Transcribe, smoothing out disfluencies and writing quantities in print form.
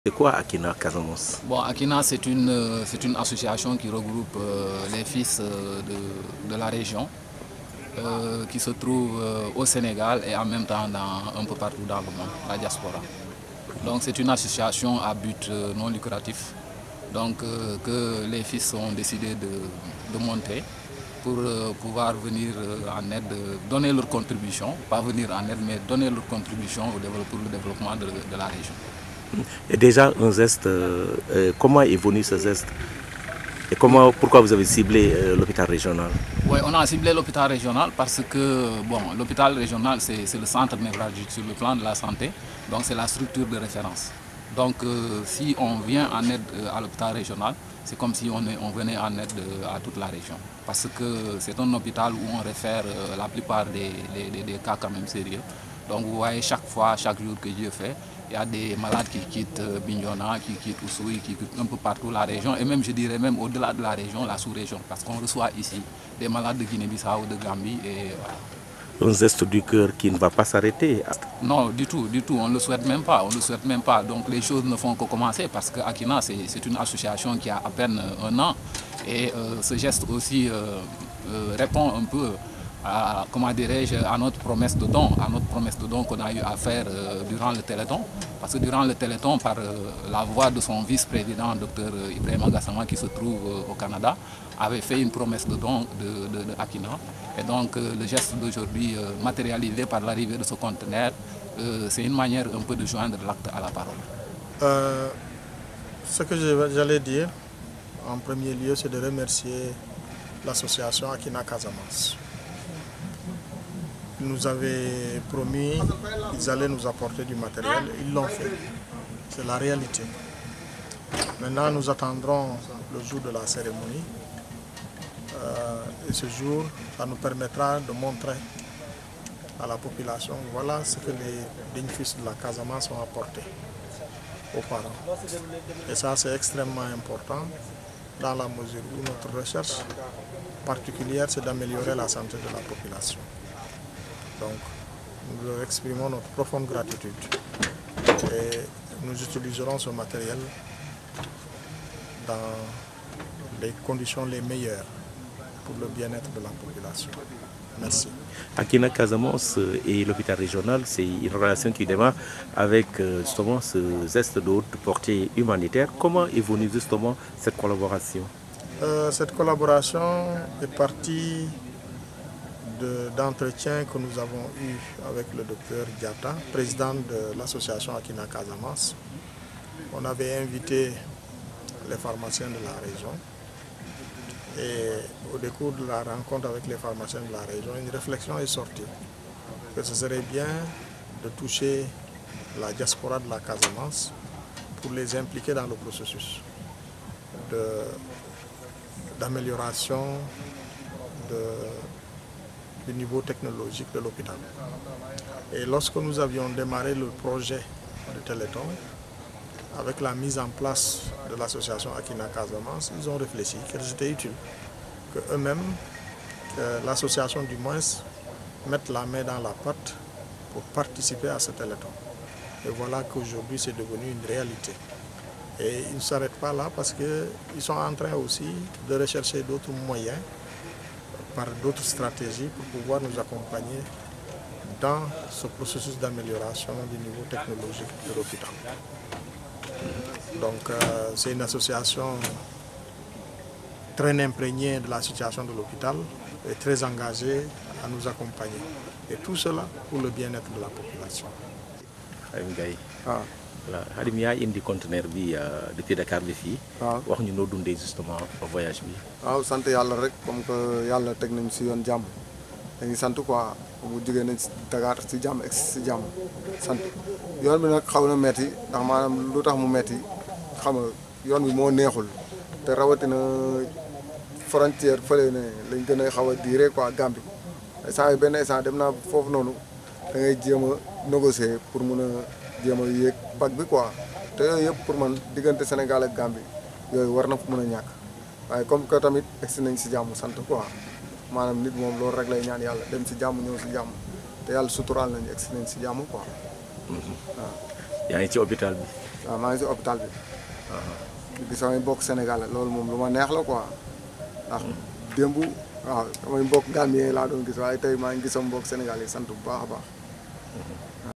C'est quoi Akina Casamance? Bon, Akina, c'est une association qui regroupe les fils de la région qui se trouve au Sénégal et en même temps un peu partout dans le monde, la diaspora. Donc c'est une association à but non lucratif donc, que les fils ont décidé de monter pour pouvoir venir en aide, donner leur contribution, pas venir en aide, mais donner leur contribution pour le développement de la région. Et déjà, un zeste, comment est venu ce zeste? Et pourquoi vous avez ciblé l'hôpital régional? Oui, on a ciblé l'hôpital régional parce que bon, l'hôpital régional, c'est le centre névralgique sur le plan de la santé, donc c'est la structure de référence. Donc si on vient en aide à l'hôpital régional, c'est comme si on venait en aide à toute la région. Parce que c'est un hôpital où on réfère la plupart des cas quand même sérieux. Donc vous voyez chaque fois, chaque jour que Dieu fait, il y a des malades qui quittent Bignona, qui quittent Oussouye, qui quittent un peu partout la région. Et même, je dirais même au-delà de la région, la sous-région. Parce qu'on reçoit ici des malades de Guinée-Bissau, de Gambie et voilà. Un geste du cœur qui ne va pas s'arrêter? Non, du tout, on ne le souhaite même pas, Donc les choses ne font que commencer parce que Akina, c'est une association qui a à peine un an. Et ce geste aussi répond un peu à, comment dirais-je, à notre promesse de don, qu'on a eu à faire durant le Téléthon. Parce que durant le Téléthon, par la voix de son vice-président, Dr Ibrahima Gassama, qui se trouve au Canada, avait fait une promesse de don de Akina. Et donc le geste d'aujourd'hui matérialisé par l'arrivée de ce conteneur, c'est une manière un peu de joindre l'acte à la parole. Ce que j'allais dire en premier lieu, c'est de remercier l'association Akina Casamance. Ils nous avaient promis qu'ils allaient nous apporter du matériel, ils l'ont fait. C'est la réalité. Maintenant, nous attendrons le jour de la cérémonie. Et ce jour, ça nous permettra de montrer à la population, voilà ce que les dignes fils de la Casamance ont apporté aux parents. Et ça, c'est extrêmement important dans la mesure où notre recherche particulière, c'est d'améliorer la santé de la population. Donc, nous leur exprimons notre profonde gratitude et nous utiliserons ce matériel dans les conditions les meilleures pour le bien-être de la population. Merci. Akina Casamance et l'hôpital régional, c'est une relation qui démarre avec justement ce geste de haute portée humanitaire. Comment est venue justement cette collaboration? Cette collaboration est partie d'entretiens que nous avons eus avec le docteur Diata, président de l'association Akina Casamance. On avait invité les pharmaciens de la région. Et au décours de la rencontre avec les pharmaciens de la région, une réflexion est sortie que ce serait bien de toucher la diaspora de la Casamance pour les impliquer dans le processus d'amélioration du niveau technologique de l'hôpital. Et lorsque nous avions démarré le projet de Téléthon, avec la mise en place de l'association Akina Casamance, ils ont réfléchi que c'était utile qu'eux-mêmes, que l'association du moins, mette la main dans la pâte pour participer à ce Téléthon. Et voilà qu'aujourd'hui c'est devenu une réalité. Et ils ne s'arrêtent pas là parce qu'ils sont en train aussi de rechercher d'autres moyens, par d'autres stratégies pour pouvoir nous accompagner dans ce processus d'amélioration du niveau technologique de l'hôpital. Donc c'est une association très imprégnée de la situation de l'hôpital et très engagée à nous accompagner. Et tout cela pour le bien-être de la population. Hadim yaa indi conteneur bi depuis Dakar bi fii. wax ñu noo dundee justement voyage bi. waaw sant yàlla rek comme que yàlla teg nañ si yoon jàmm dañuy sant quoi bu jógee nañ si Dakar si jàmm egg si jàmm sant yoon bi nag xaw na metti ndax maanaam lu tax mu metti xam nga yoon bi moo neexul te rawatina frontière fële ne lañ gën a xaw a diire quoi Gambie instant yi benn instant dem naa foofu noonu da ngay jéem a négocier pour mun a jéem a yéeg bag bi quoi te yooyu yëpp pour man diggante Sénégal ak Gambie yooyu war na fa mën a ñàkk waaye comme que tamit egsi nañ si jàmm sant quoi maanaam nit moom loolu rek lay ñaan yàlla dem si jàmm ñëw si jàmm te yàlla suturaal nañu egsi nañ si jàmm quoi. waaw yaa ngi ci hôpital bi. waaw maa ngi si hôpital bi. gis samay mbokk Sénégal loolu moom lu ma neex la quoi ndax démb waaw samay mbokk Gambien laa doon gis waaye tey maa ngi gis sama mbokk Sénégal yi sant bu baax a baax.